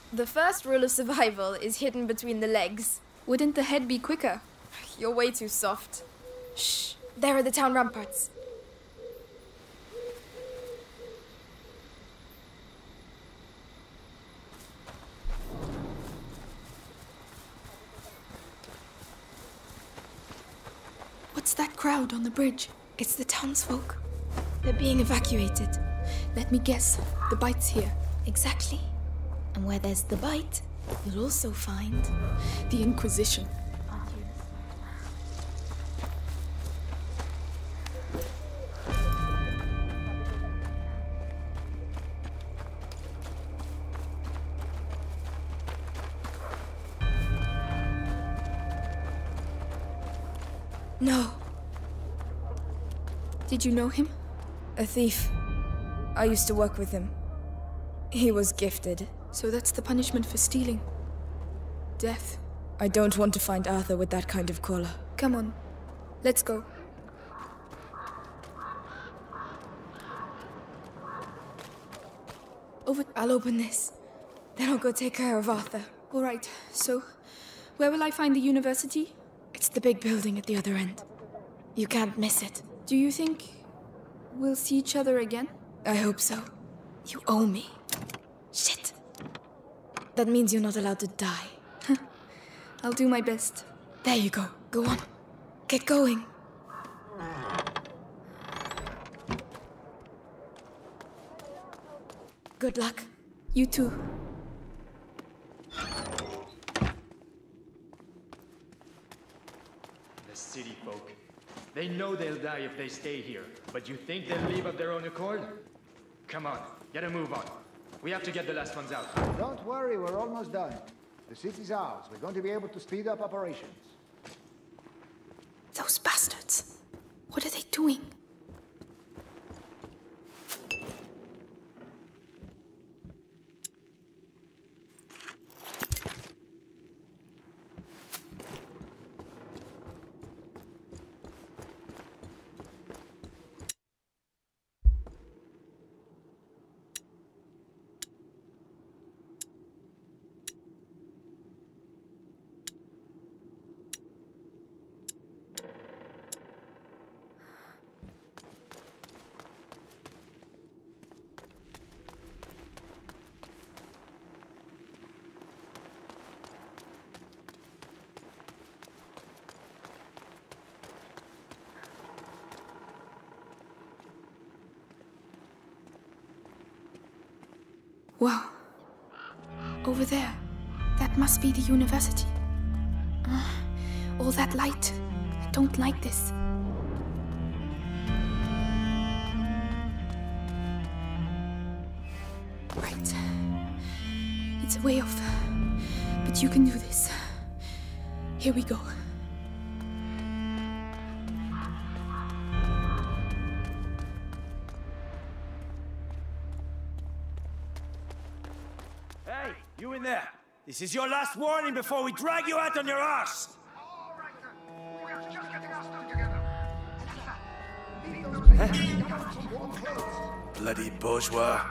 The first rule of survival is hidden between the legs. Wouldn't the head be quicker? You're way too soft. Shh, there are the town ramparts. What's that crowd on the bridge? It's the townsfolk. They're being evacuated. Let me guess. The bite's here. Exactly. And where there's the bite, you'll also find the Inquisition. No. Did you know him? A thief. I used to work with him. He was gifted. So that's the punishment for stealing. Death. I don't want to find Arthur with that kind of collar. Come on. Let's go. I'll open this. Then I'll go take care of Arthur. All right, so where will I find the university? It's the big building at the other end. You can't miss it. Do you think we'll see each other again? I hope so. You owe me. Shit. That means you're not allowed to die. I'll do my best. There you go. Go on. Get going. Good luck. You too. The city folk. They know they'll die if they stay here. But you think they'll leave of their own accord? Come on, get a move on. We have to get the last ones out. Don't worry, we're almost done. The city's ours. We're going to be able to speed up operations. Those bastards. What are they doing? Wow. Over there. That must be the university. All that light. I don't like this. Right. It's a way off. But you can do this. Here we go. Hey, you in there! This is your last warning before we drag you out on your arse! All right, then. We're just getting our stuff together. Bloody bourgeois.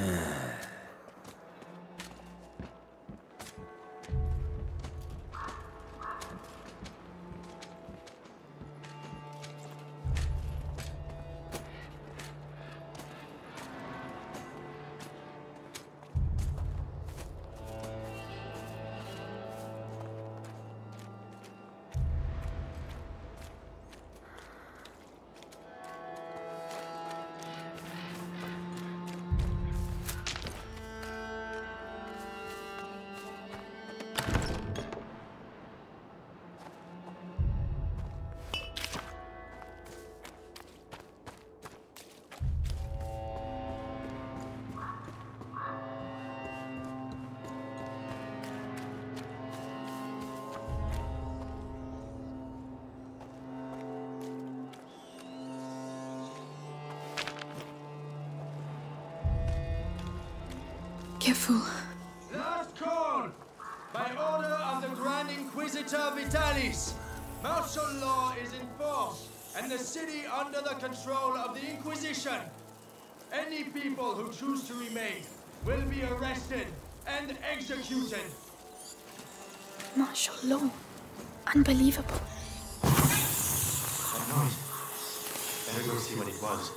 Careful. Last call! By order of the Grand Inquisitor Vitalis, martial law is enforced, and the city under the control of the Inquisition. Any people who choose to remain will be arrested and executed. Martial law. Unbelievable. That noise. Better go see what it was.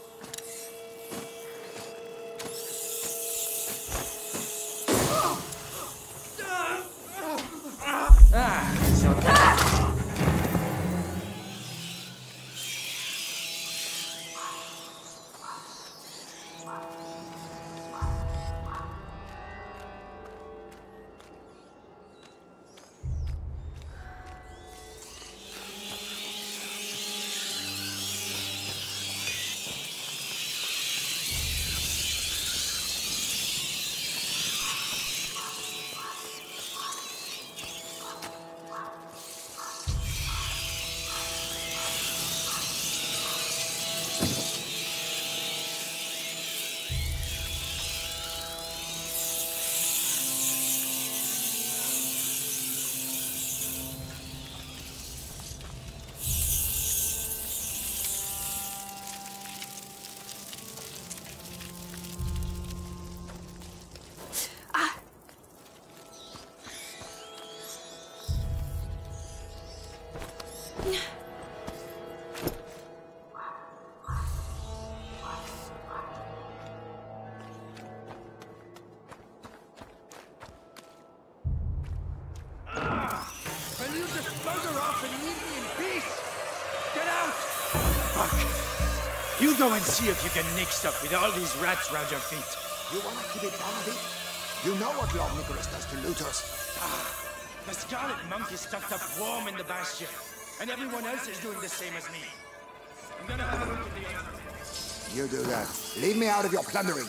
You go and see if you can nick stuff with all these rats round your feet. You want to keep it down a bit? You know what Lord Nicholas does to looters. The Scarlet Monk is stuffed up warm in the bastion, and everyone else is doing the same as me. I'm gonna have a look at the other. You do that. Leave me out of your plundering.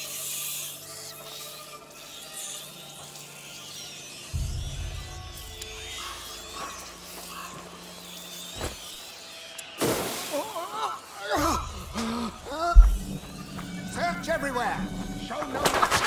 Search everywhere. Show no.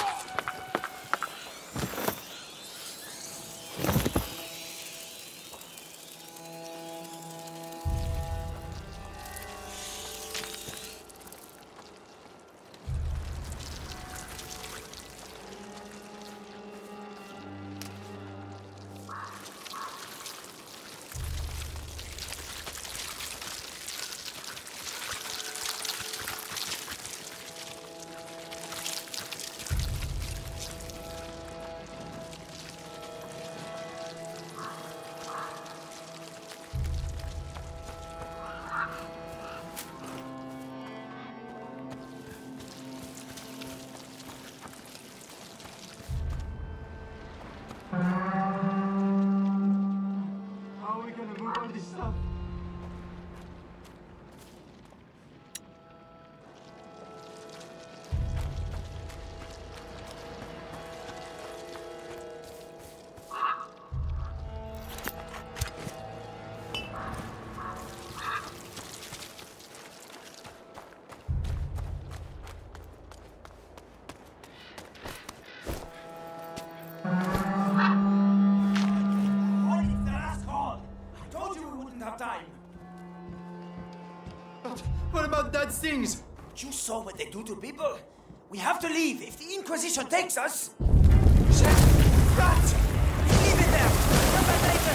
What about that things? You saw what they do to people? We have to leave. If the Inquisition takes us... Shit! Rats! Leave it there! Come back later!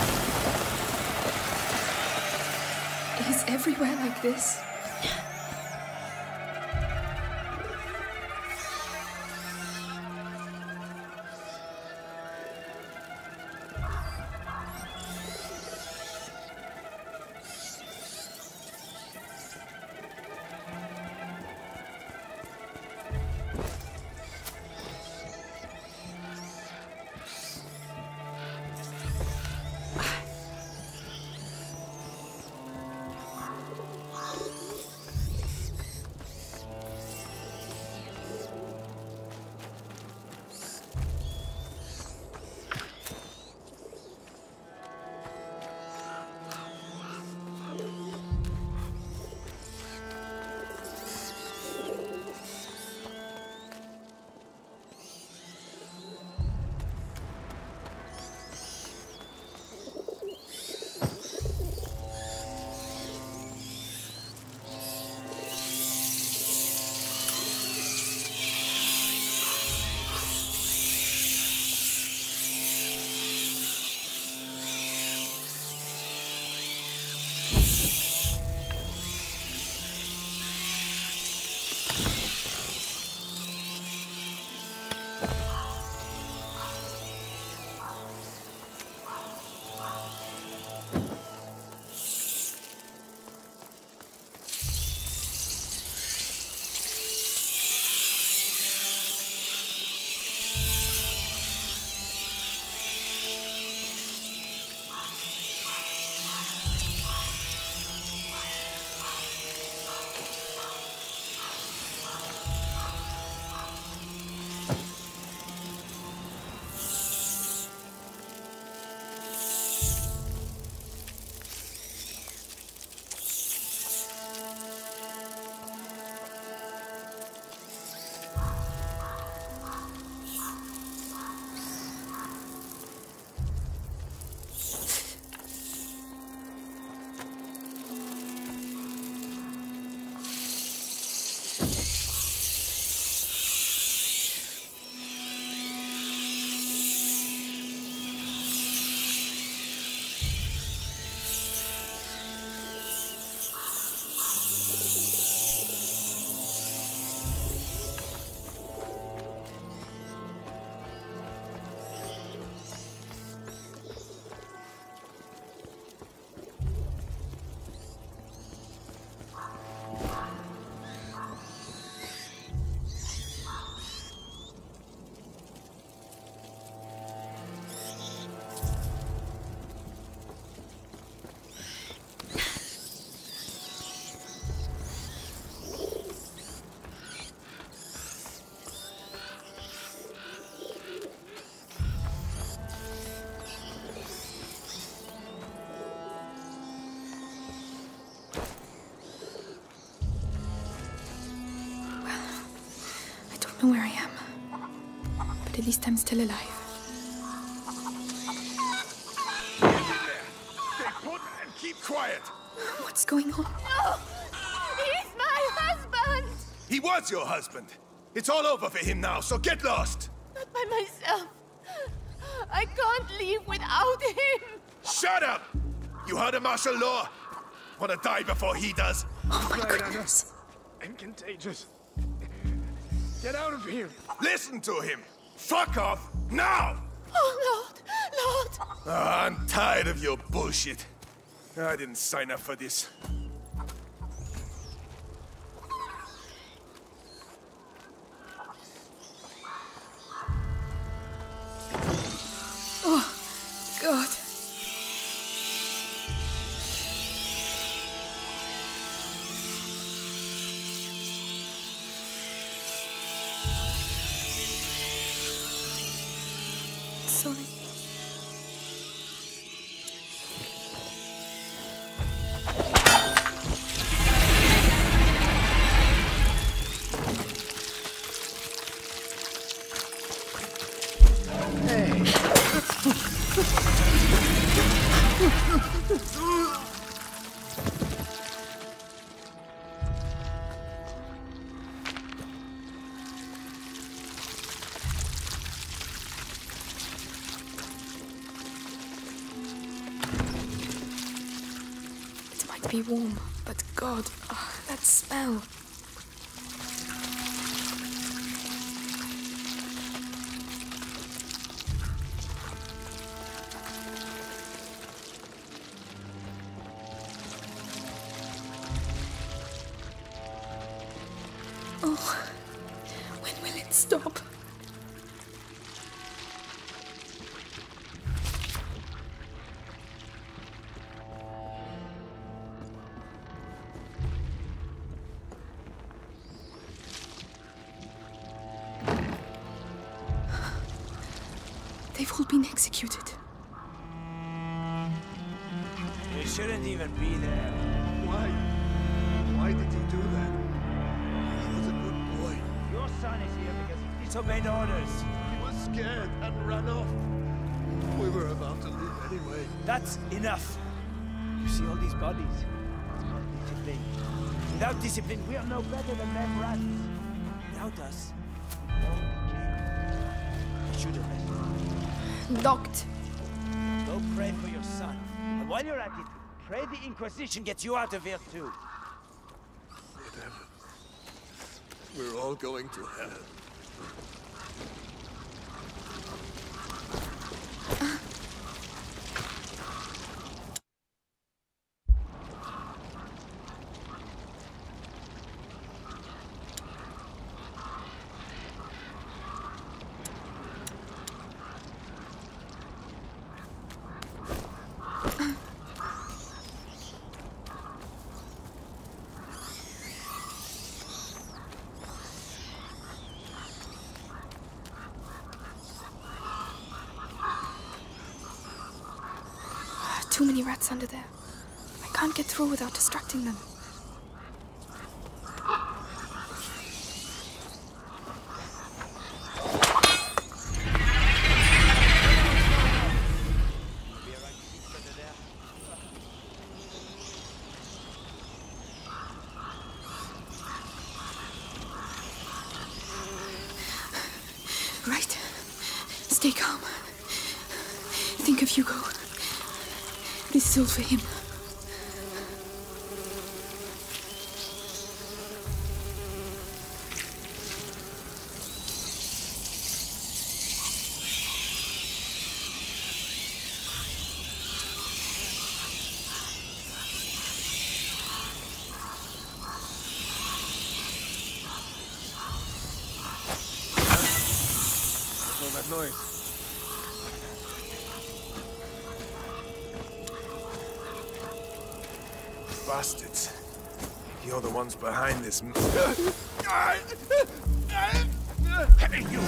It is everywhere like this. know where I am. But at least I'm still alive. Stay put and keep quiet. What's going on? No! He's my husband! He was your husband. It's all over for him now, so get lost. Not by myself. I can't leave without him. Shut up! You heard of martial law? Wanna die before he does? Oh my goodness. And contagious. Get out of here. Listen to him. Fuck off now! Oh, Lord! I'm tired of your bullshit. I didn't sign up for this. Oh, God. Sorry. It might be warm, but God, that smell. Oh, when will it stop? They've all been executed. You shouldn't even be there. Why? Why did he do that? He was a good boy. Your son is here because he disobeyed orders. He was scared and ran off. We were about to leave anyway. That's enough. You see all these bodies? It's not discipline. Without discipline, we are no better than them rats. Without us, all decay. You should have left. Locked. Go pray for your son. And while you're at it, pray the Inquisition gets you out of here too. Whatever. We're all going to hell. Too many rats under there. I can't get through without distracting them. Right. Stay calm. Think of Hugo. This is all for him. What's all that noise? Bastards. You're the ones behind this. Hey, you!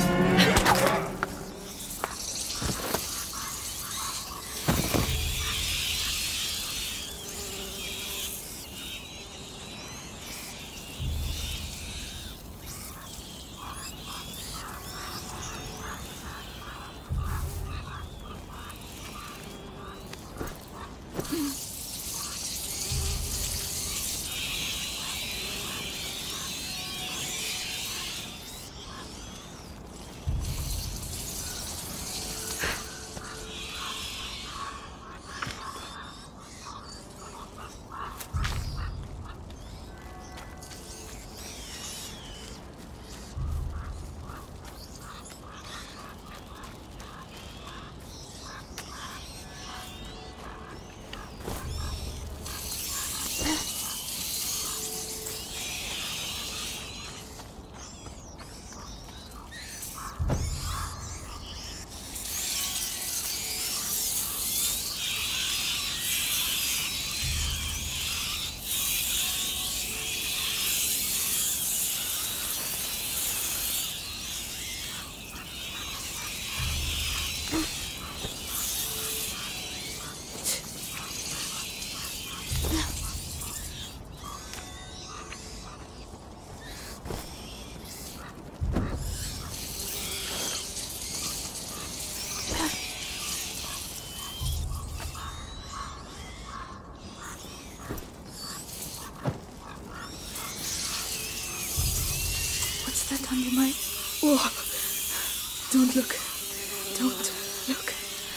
Under my... Whoa. Don't look. Don't look.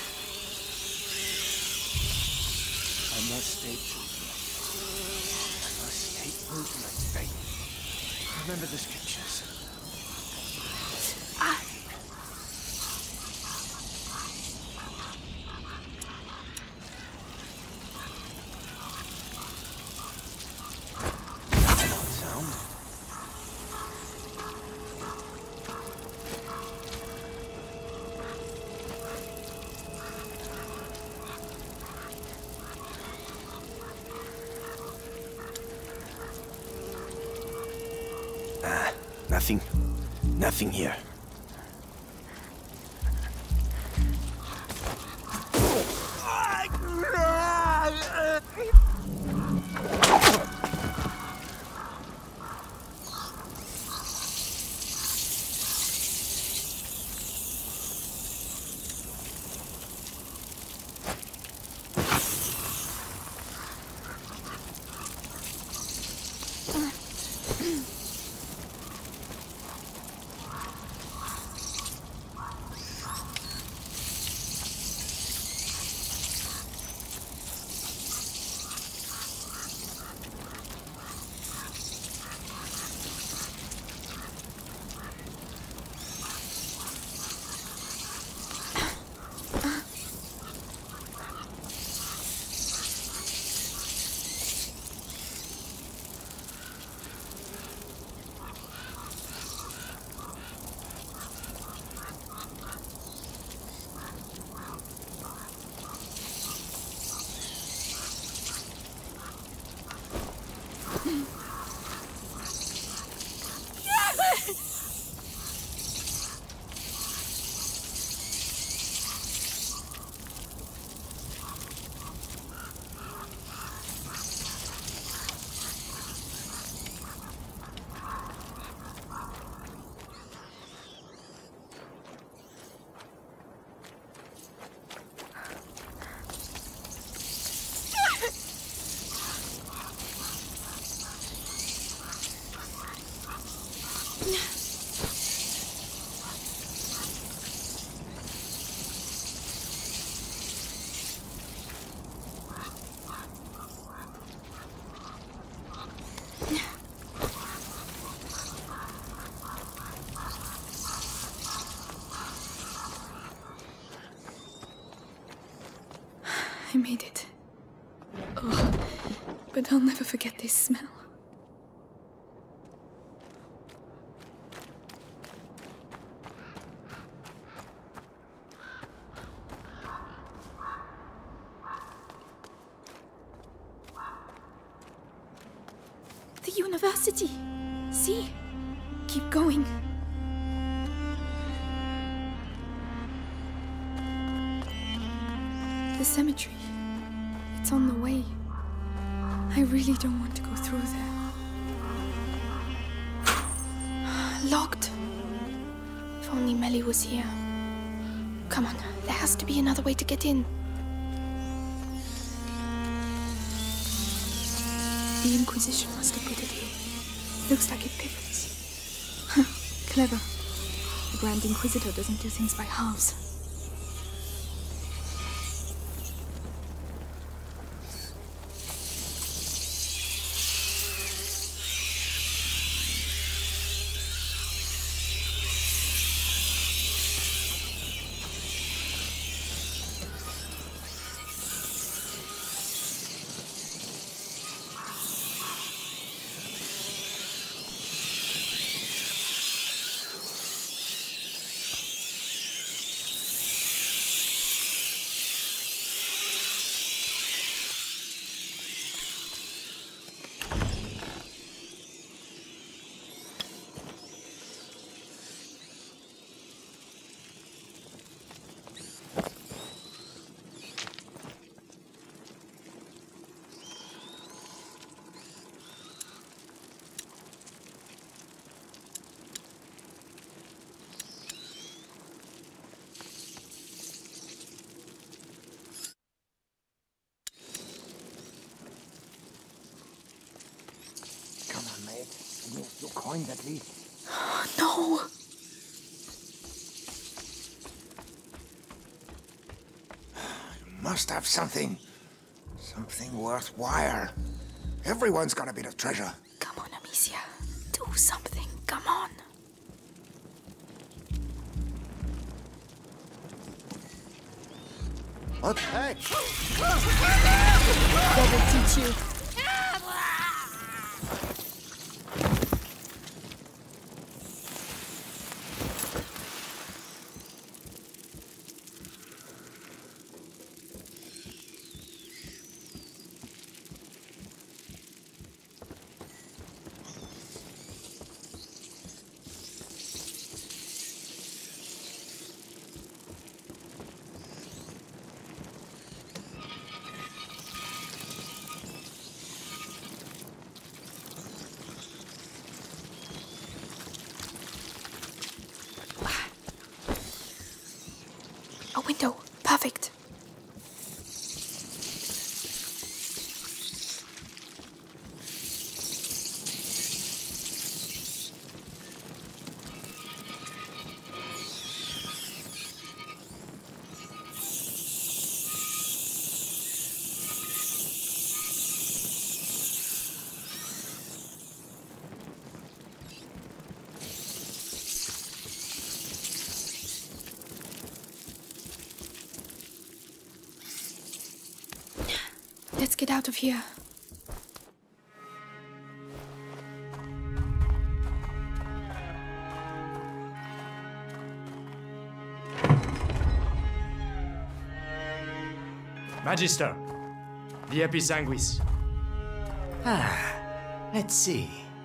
I must stay true to my faith. I must stay true to my faith. Remember the scriptures. Nothing here. I made it. Oh, but I'll never forget this smell. The university. See? Keep going. The cemetery. It's on the way. I really don't want to go through there. Locked. If only Melly was here. Come on, there has to be another way to get in. The Inquisition must have put it here. Looks like it pivots. Huh, clever. The Grand Inquisitor doesn't do things by halves. Your coins, at least. No! You must have something. Something worthwhile. Everyone's got a bit of treasure. Come on, Amicia. Do something. Come on. What? Hey! That will teach you. A window. Perfect. Let's get out of here. Magister, the Episanguis. Let's see.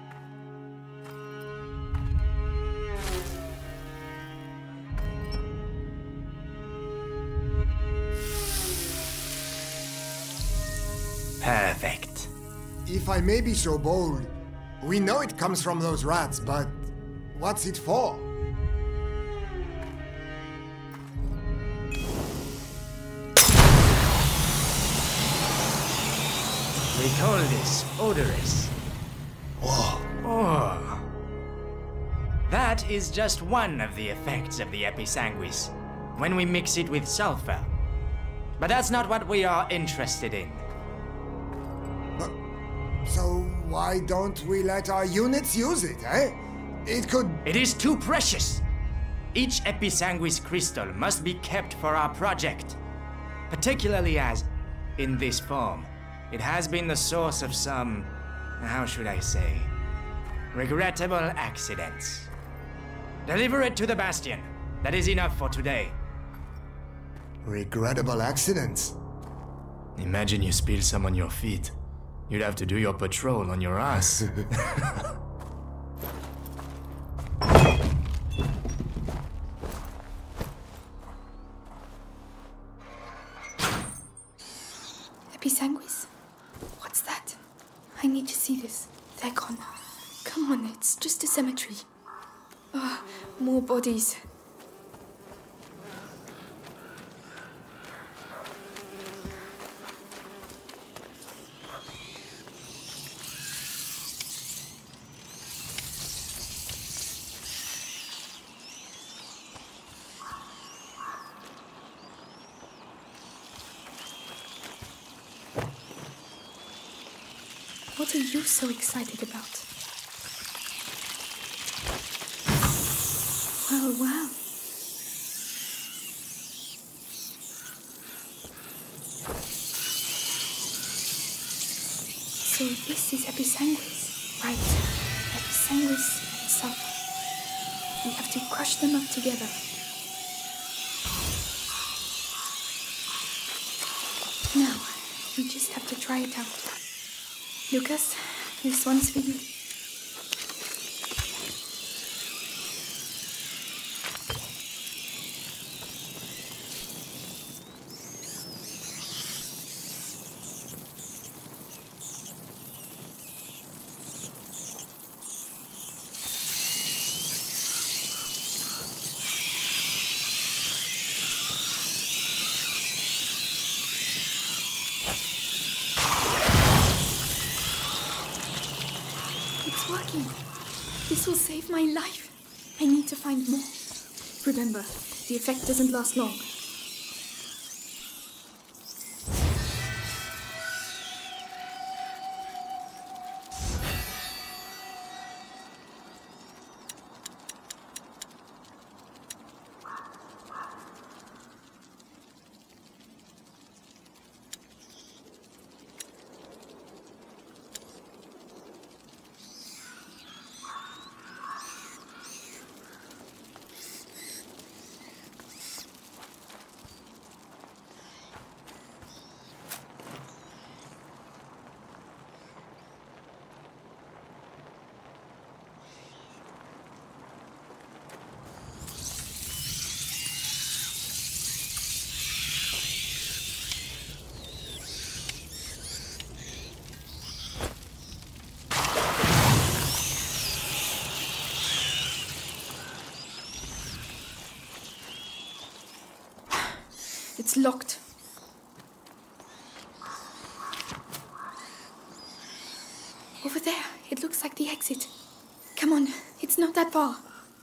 Perfect. If I may be so bold, we know it comes from those rats, but what's it for? We call this odorous. Whoa. Oh. That is just one of the effects of the Episanguis, when we mix it with sulfur. But that's not what we are interested in. So why don't we let our units use it, eh? It could... It is too precious! Each Episanguis crystal must be kept for our project. Particularly as, in this form, it has been the source of some, how should I say, regrettable accidents. Deliver it to the Bastion. That is enough for today. Regrettable accidents? Imagine you spill some on your feet. You'd have to do your patrol on your ass. Episanguis? What's that? I need to see this. They're gone. Come on, it's just a cemetery. Ah, more bodies. What are you so excited about? Well. So this is Episanguis, right? Episanguis and sulfur. We have to crush them up together. Now, we just have to try it out. Lucas, this one's for you. This will save my life. I need to find more. Remember, the effect doesn't last long. It's locked. Over there, it looks like the exit. Come on, it's not that far.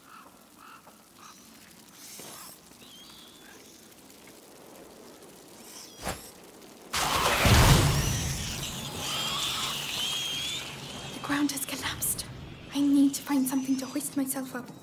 The ground has collapsed. I need to find something to hoist myself up.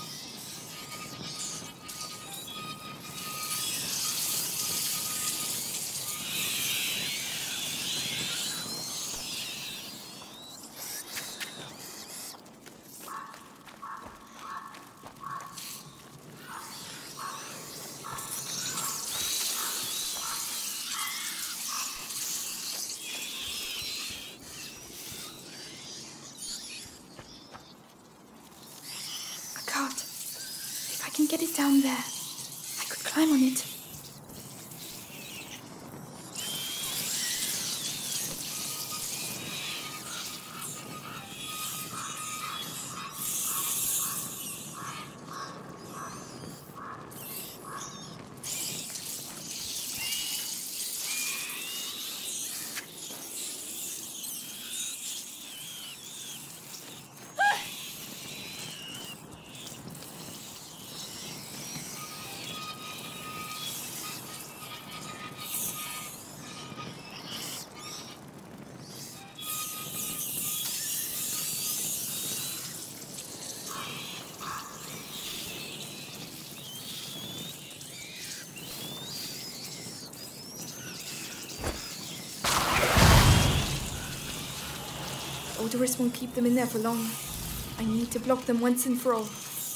If I can get it down there, I could climb on it. Odorous won't keep them in there for long. I need to block them once and for all.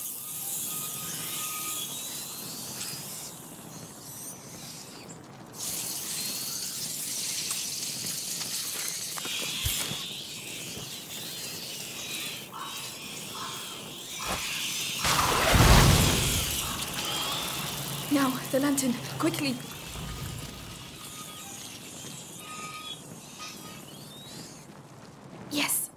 Now, the lantern, quickly! Yes!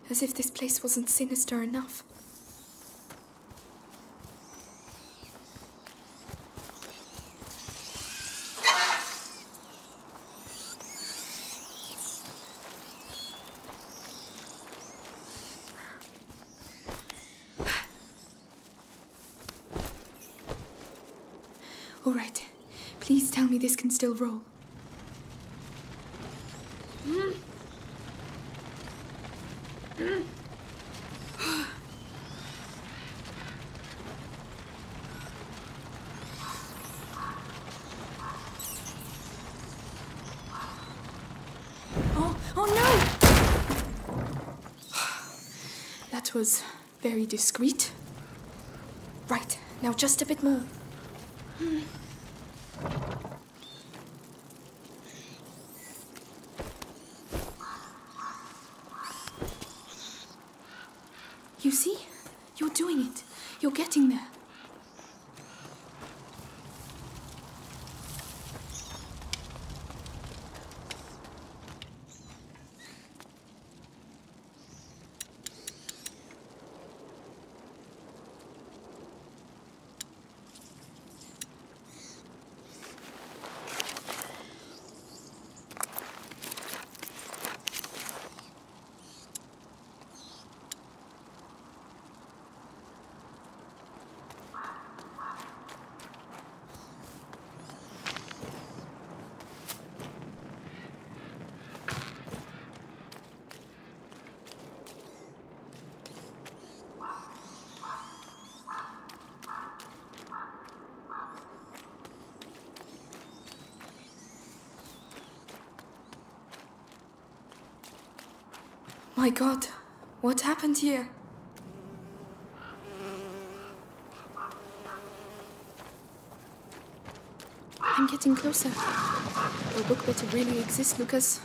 As if this place wasn't sinister enough. All right. Please tell me this can still roll. Oh no! That was very discreet. Right, now just a bit more. You see? You're doing it. You're getting there. My God, what happened here? I'm getting closer. Your book better really exist, Lucas.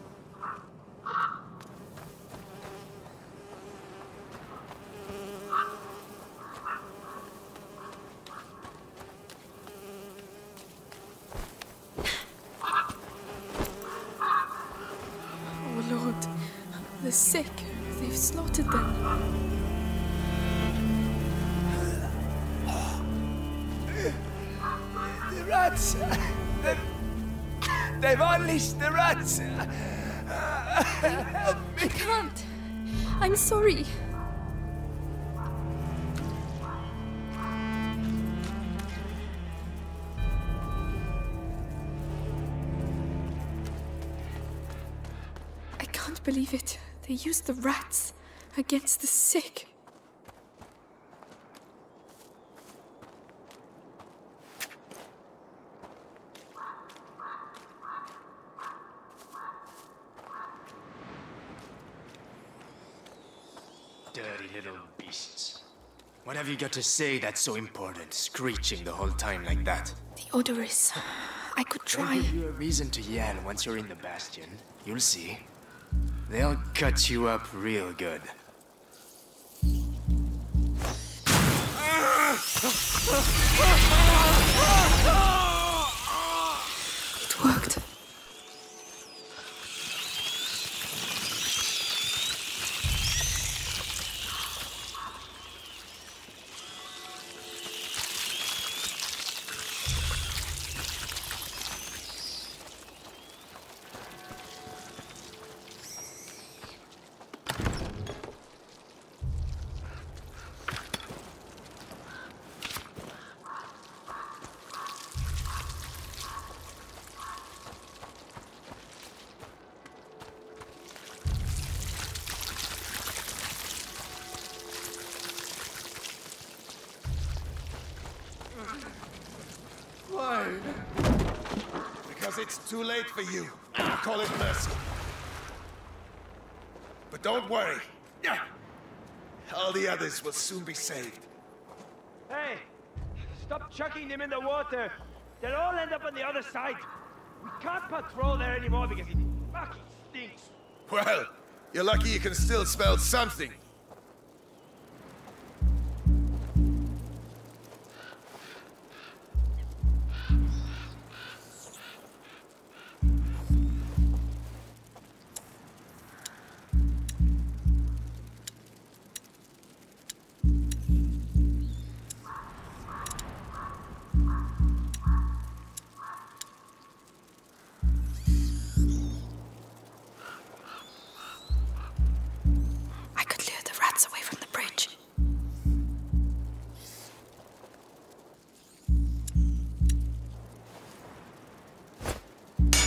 Oh Lord, the sick, they've slaughtered them. The rats! They've unleashed the rats! Help me! I can't. I'm sorry. I can't believe it. They used the rats against the sick. Dirty little beasts. What have you got to say that's so important, screeching the whole time like that? The odorous. I could They'll try. give you a reason to yell once you're in the bastion. You'll see. They'll cut you up real good. It worked. Why? Because it's too late for you. Call it mercy. But don't worry. All the others will soon be saved. Hey! Stop chucking them in the water! They'll all end up on the other side! We can't patrol there anymore because it fucking stinks! Well, you're lucky you can still smell something.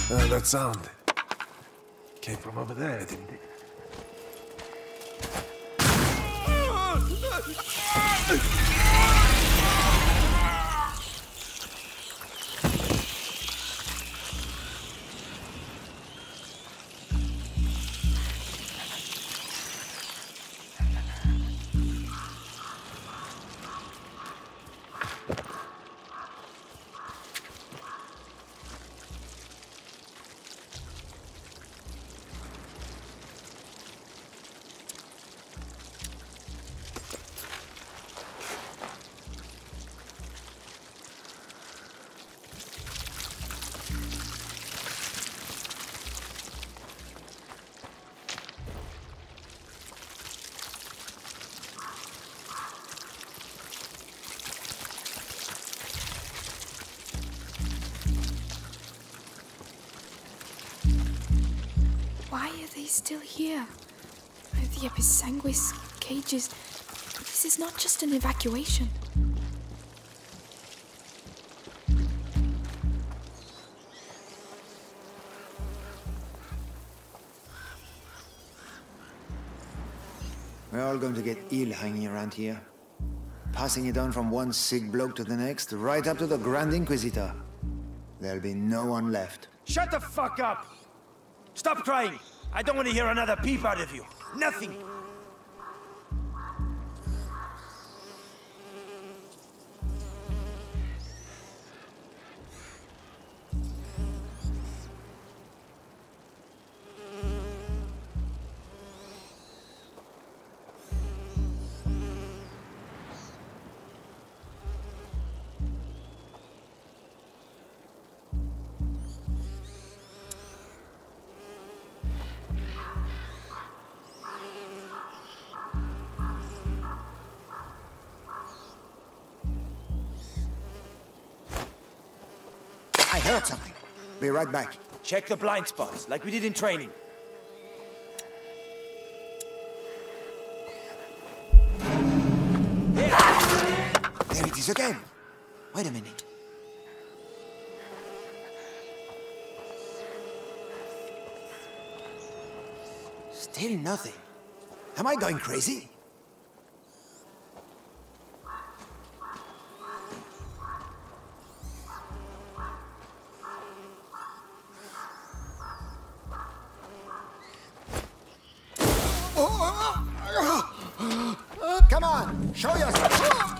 That sound came from over there, didn't it? Still here. The Episanguis cages. This is not just an evacuation. We're all going to get ill hanging around here. Passing it on from one sick bloke to the next, right up to the Grand Inquisitor. There'll be no one left. Shut the fuck up! Stop crying! I don't want to hear another peep out of you. Nothing! I heard something. Be right back. Check the blind spots, like we did in training. There it is again. Wait a minute. Still nothing. Am I going crazy? Come on, show yourself.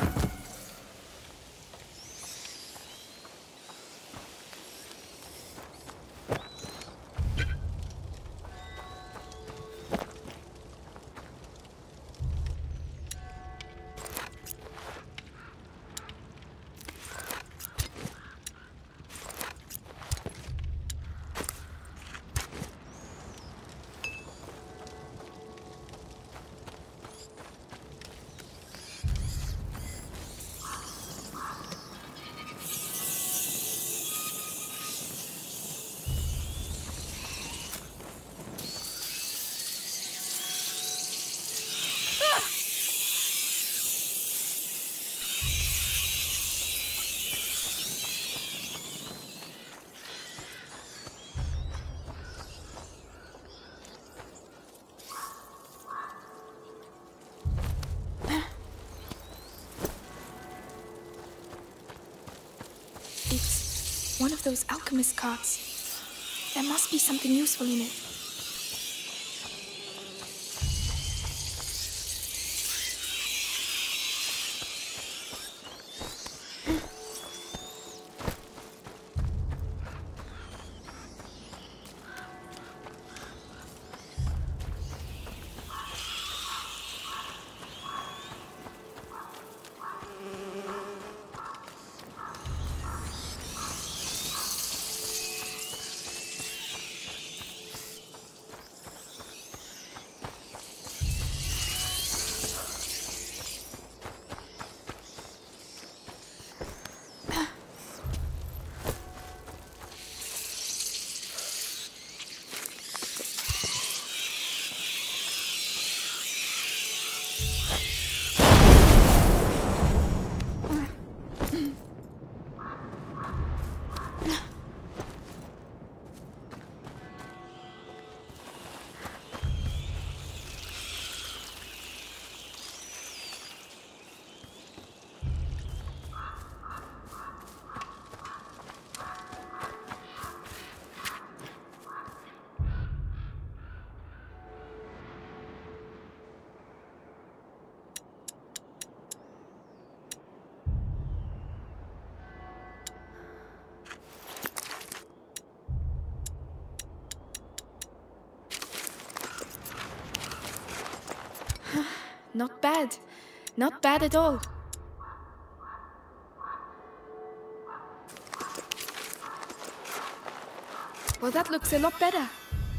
It's one of those alchemist carts. There must be something useful in it. Not bad. Not bad at all. Well, that looks a lot better.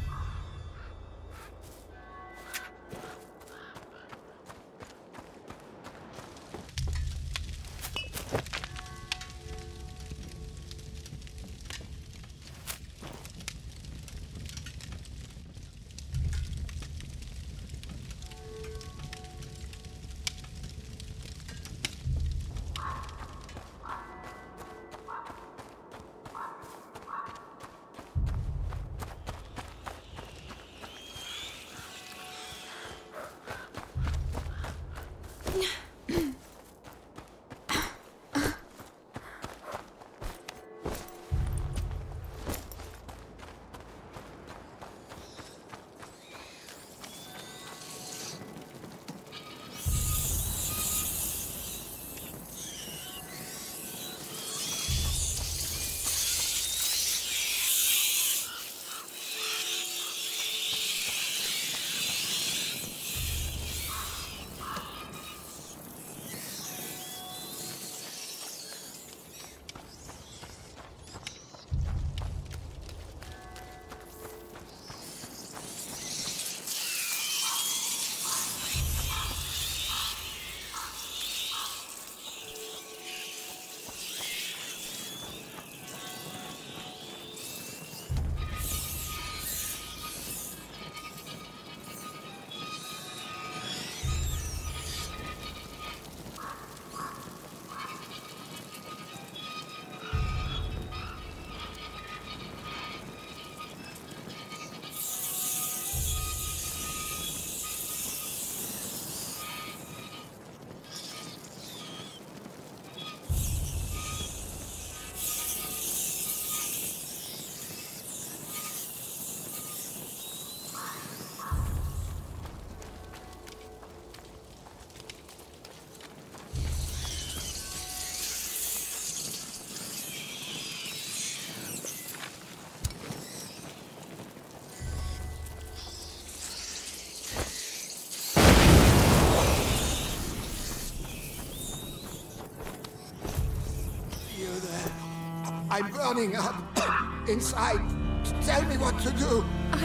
I'm burning up inside. Tell me what to do.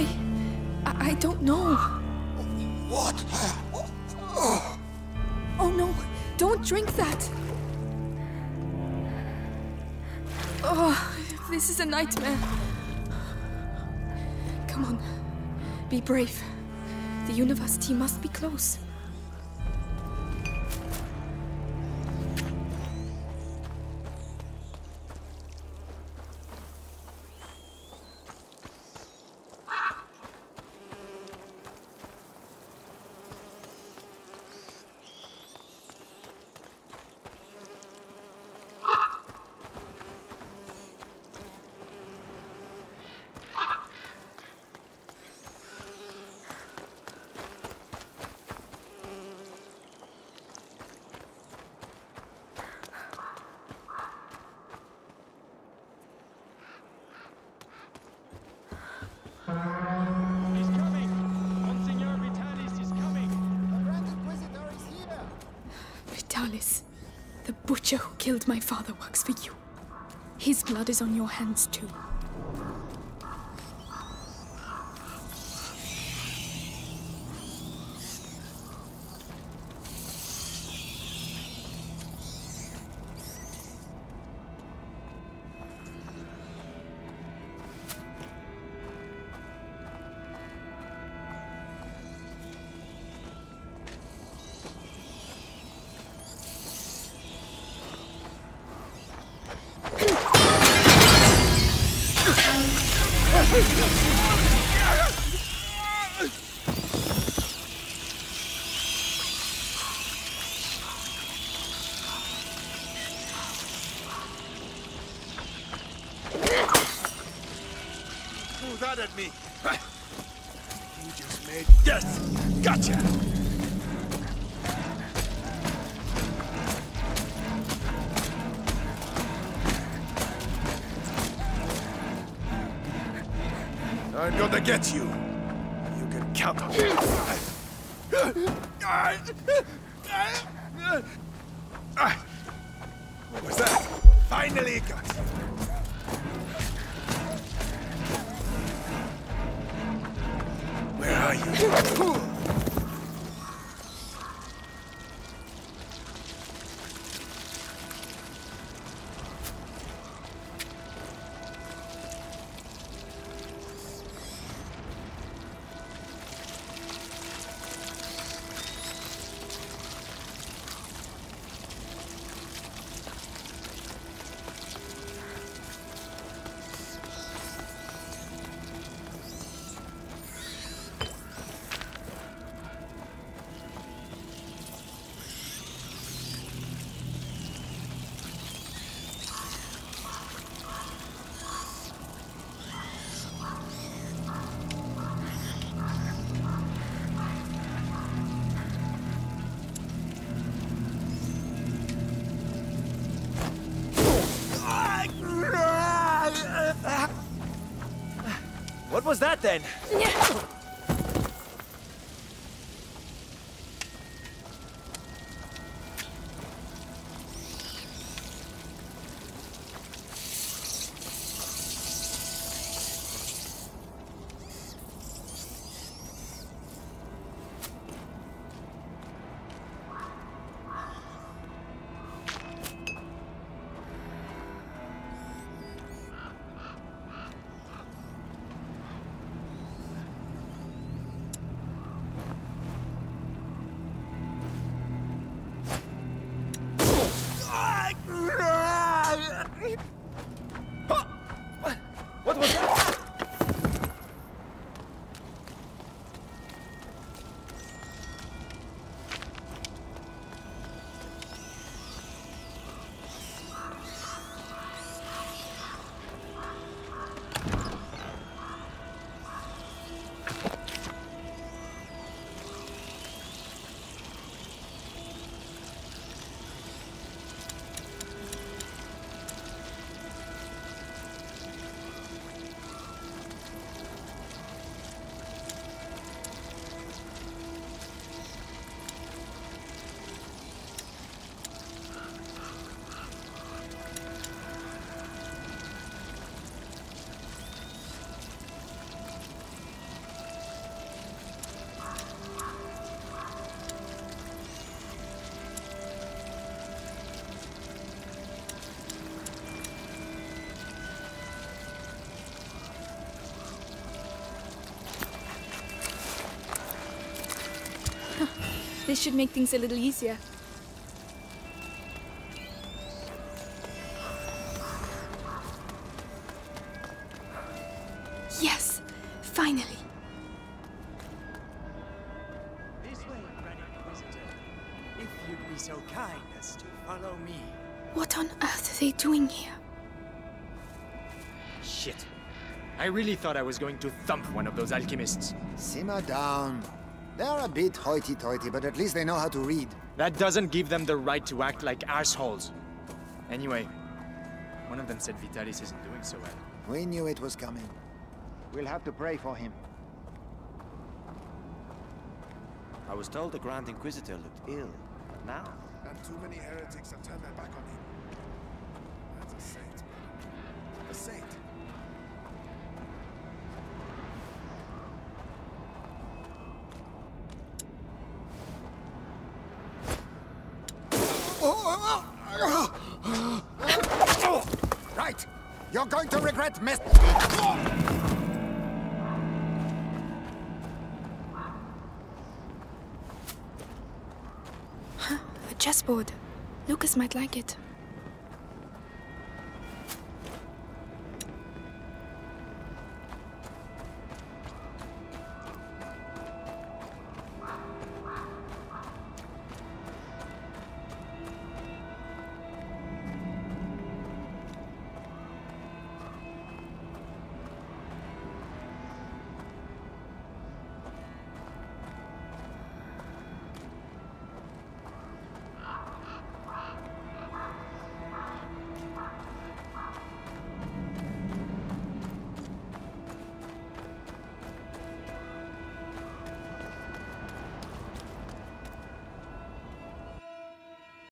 I don't know. What? Oh no, don't drink that. Oh, this is a nightmare. Come on, be brave. The university must be close. He's coming! Monsignor Vitalis is coming! The Grand Inquisitor is here! Vitalis, the butcher who killed my father works for you. His blood is on your hands too. Threw that at me! You just made... Yes! Gotcha! I'm gonna get you. You can count on me. What was that? Finally it got you. Where are you? What was that then? What was that? This should make things a little easier. Yes! Finally! This way, Grand Inquisitor. If you'd be so kind as to follow me. What on earth are they doing here? Shit. I really thought I was going to thump one of those alchemists. Simmer down. They're a bit hoity-toity, but at least they know how to read. That doesn't give them the right to act like assholes. Anyway, one of them said Vitalis isn't doing so well. We knew it was coming. We'll have to pray for him. I was told the Grand Inquisitor looked ill. But now? And too many heretics have turned their back on him. That's a saint. A saint. Right! You're going to regret mess. A chessboard. Lucas might like it.